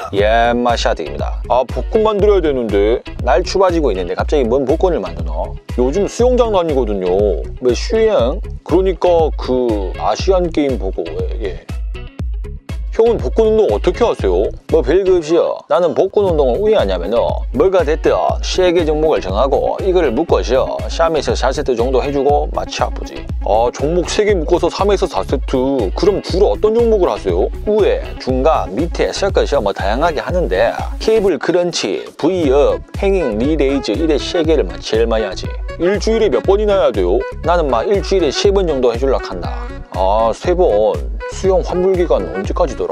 마샤드입니다. 아, 복근 만들어야 되는데 날 추바지고 있는데 갑자기 뭔 복근을 만드나? 요즘 수영장 다니거든요. 왜 수영? 그러니까 그 아시안 게임 보고 예. 형은 복근 운동 어떻게 하세요? 뭐 별거 없이요. 나는 복근 운동을 왜 하냐면은 뭐가 됐든 3개 종목을 정하고 이거를 묶어서 3에서 4세트 정도 해주고 마치 아프지. 아, 종목 3개 묶어서 3에서 4세트. 그럼 주로 어떤 종목을 하세요? 위에, 중간, 밑에 섞어서 뭐 다양하게 하는데 케이블 크런치, V업, 행잉, 리레이즈 이래 3개를 제일 많이 하지. 일주일에 몇 번이나 해야 돼요? 나는 막 일주일에 3번 정도 해주려고 한다. 아, 3번. 수영 환불 기간 언제까지더라?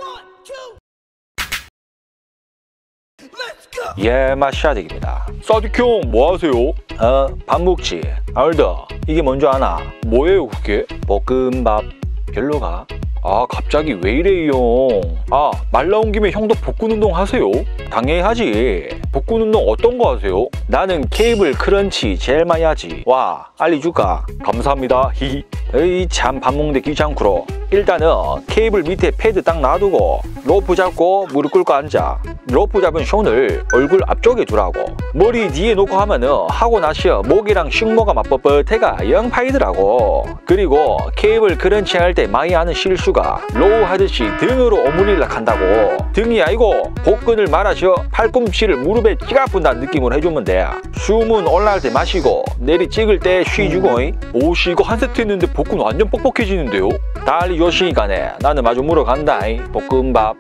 마샤딕입니다. 사딕 형, 뭐 하세요? 밥 먹지. 알다. 이게 뭔지 아나? 뭐예요 그게? 볶음밥. 별로가? 아, 갑자기 왜 이래 이 형? 아, 말 나온 김에 형도 복근 운동 하세요? 당연히 하지. 복근 운동 어떤 거 하세요? 나는 케이블 크런치 제일 많이 하지. 와, 알려줄까? 감사합니다. 히히. 에이, 참 밥 먹는데 귀찮구로. 일단은 케이블 밑에 패드 딱 놔두고 로프 잡고 무릎 꿇고 앉아. 로프 잡은 손을 얼굴 앞쪽에 두라고. 머리 뒤에 놓고 하면은 하고 나서 목이랑 식모가 맞뻣뻣해가 영 파이더라고. 그리고 케이블 크런치 할 때 많이 하는 실수가 로우 하듯이 등으로 오므리려고 한다고. 등이 아니고 복근을 말아서 팔꿈치를 무릎에 찌가분다는 느낌으로 해주면 돼. 숨은 올라갈 때 마시고 내리 찍을 때 쉬주고. 오씨, 이거 한 세트 했는데 복근 완전 뻑뻑해지는데요? 달리 요시간에 나는 마주 물어간다. 볶음밥.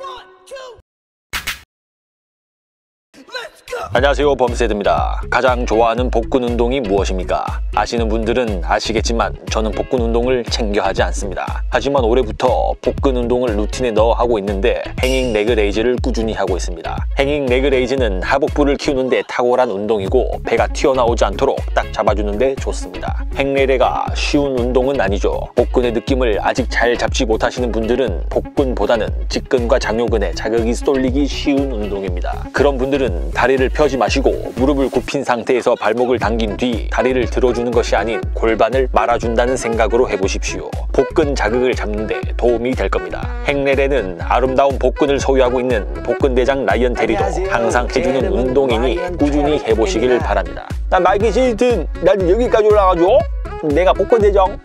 안녕하세요, 범세드입니다. 가장 좋아하는 복근 운동이 무엇입니까? 아시는 분들은 아시겠지만 저는 복근 운동을 챙겨 하지 않습니다. 하지만 올해부터 복근 운동을 루틴에 넣어 하고 있는데 행잉 레그 레이즈를 꾸준히 하고 있습니다. 행잉 레그 레이즈는 하복부를 키우는데 탁월한 운동이고 배가 튀어나오지 않도록 딱 잡아주는데 좋습니다. 행레레가 쉬운 운동은 아니죠. 복근의 느낌을 아직 잘 잡지 못하시는 분들은 복근보다는 직근과 장요근에 자극이 쏠리기 쉬운 운동입니다. 그런 분들은 다리를 펴지 마시고 무릎을 굽힌 상태에서 발목을 당긴 뒤 다리를 들어주는 것이 아닌 골반을 말아준다는 생각으로 해보십시오. 복근 자극을 잡는데 도움이 될 겁니다. 행레레는 아름다운 복근을 소유하고 있는 복근대장 라이언 테리도 항상 해주는 운동이니 꾸준히 해보시길 바랍니다. 난 말기 싫든 나는 여기까지 올라가죠. 내가 복근대장.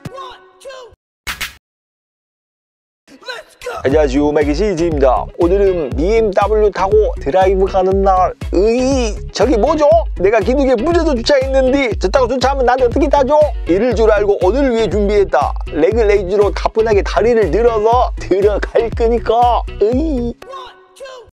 안녕하세요, 말기시즈입니다. 오늘은 BMW 타고 드라이브 가는 날. 저기 뭐죠? 내가 기둥에 부셔서 주차했는데 저 타고 주차하면 나한테 어떻게 타죠? 이럴 줄 알고 오늘을 위해 준비했다. 레그 레이즈로 가뿐하게 다리를 늘어서 들어갈 거니까.